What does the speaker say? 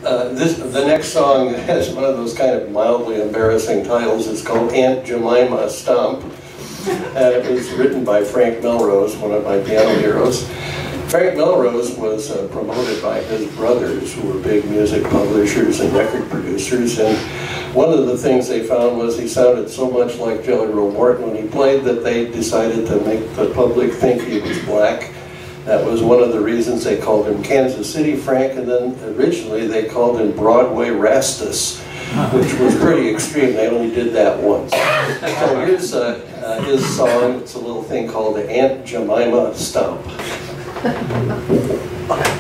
The next song has one of those kind of mildly embarrassing titles. It's called Aunt Jemima Stomp, and it was written by Frank Melrose, one of my piano heroes. Frank Melrose was promoted by his brothers, who were big music publishers and record producers, and one of the things they found was he sounded so much like Jelly Roll Morton when he played that they decided to make the public think he was black. That was one of the reasons they called him Kansas City Frank, and then originally they called him Broadway Rastus, which was pretty extreme. They only did that once. So here's his song. It's a little thing called Aunt Jemima Stomp.